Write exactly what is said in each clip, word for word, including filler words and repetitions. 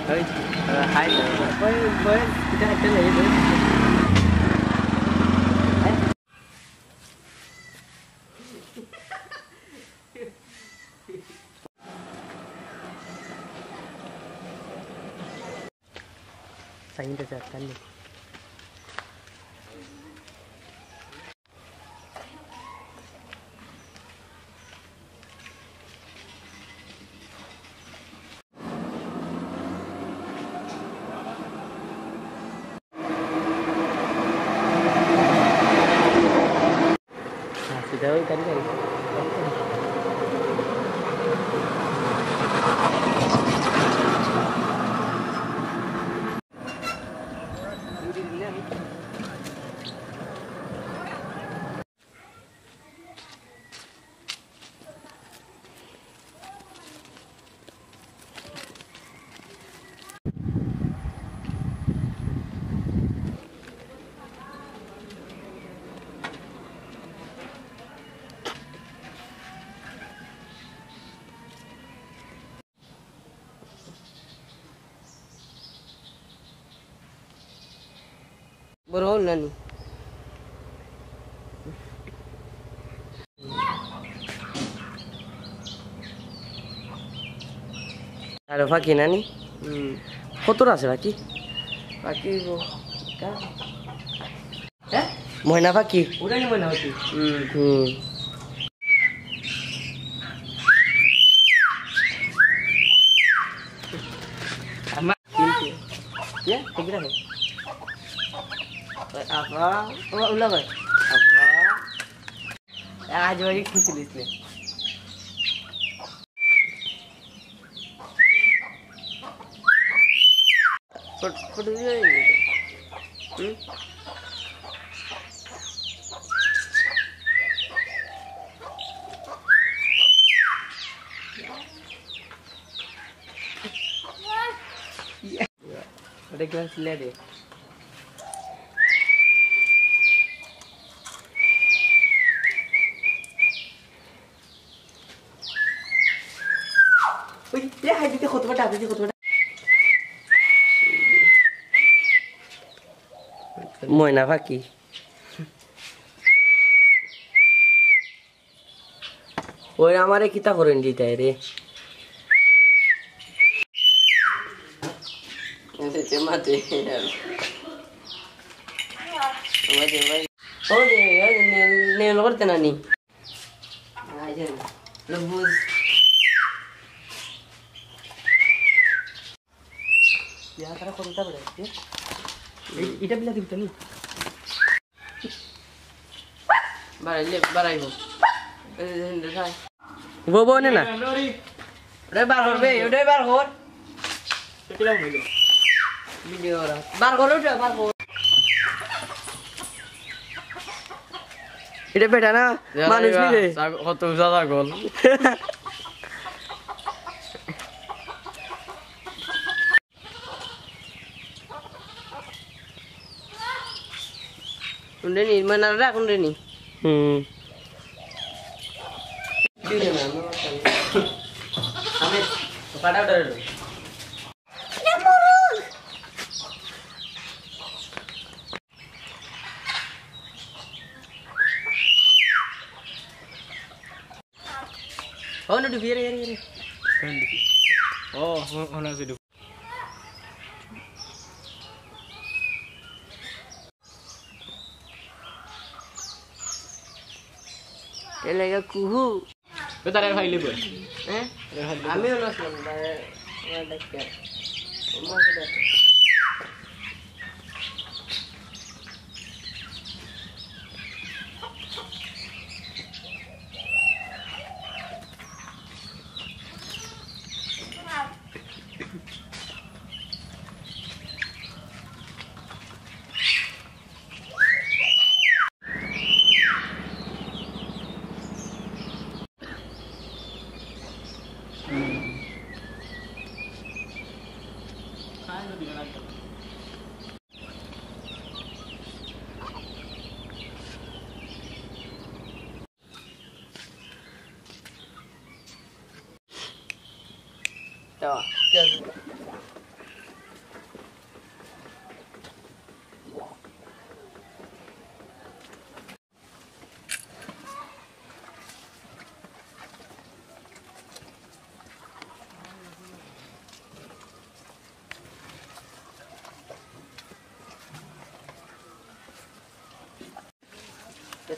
Ơi, hai với với cái cái này nữa. Sayang kesehatan nih. Nah, sudah kan guys. Bro nani. Ada Faki nani? Hmm. Kotor আছে Faki? Faki वो क्या? हैं? Mohana Faki? उधर नहीं मोहना होती. Hmm. Hmm. Ama. Ya, kira है. apa? Oh, ulang kan? Apa? आज वही खींच ली इसने. फोट फोट दिया ये. हम्म. Ya. Udah kita lihat deh. Wih, dia hadi dia khutbah dah, dia khutbah. Moina Faki. ওই আমারে কিতা করেন দিতে রে এতে মাতে আমাদের ভাই ও যে নে নে করতে না নি আইছেন লবুজ ইয়া তারা কোনটা বলে এটা বিলা দিতে নি বাড়াইলে বাড়াইবো वो वो ने ना रे बार कर बे उडे बार कर केला হইলো ভিডিও রা বার কর উঠে বার কর এটা বেটা না মানুষ নি রে কত জায়গা গোল উন্ডে নি মানা রাখ উন্ডে নি হুম हमें पड़ा उधर लो oh no dubiere yare yare kan dubi oh ona se dubi elega kuhu betar air haile boy eh আমি হলো শুন মানে আমার দেখতে আমার দেখতে तो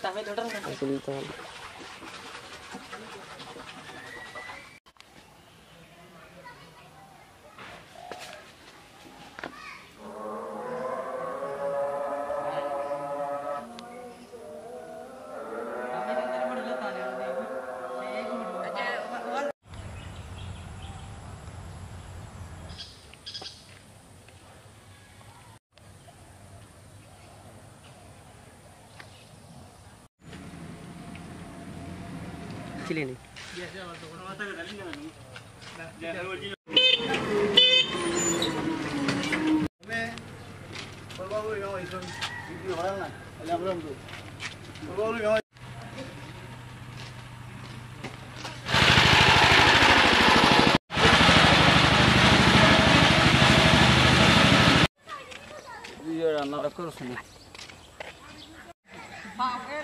তাহলে ওটার না আসলে তো Chile nih.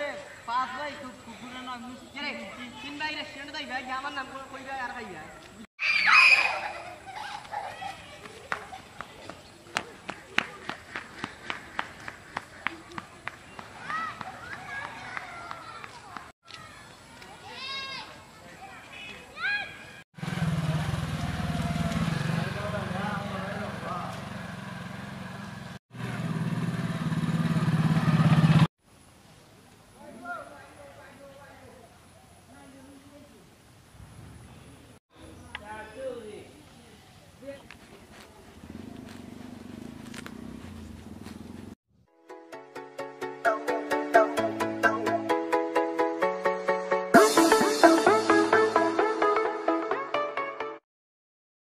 Pas baik, kukuran namun, jadi, tin bayi dah, siapa dah, ibu, zaman namun kau ibu ayah ayah.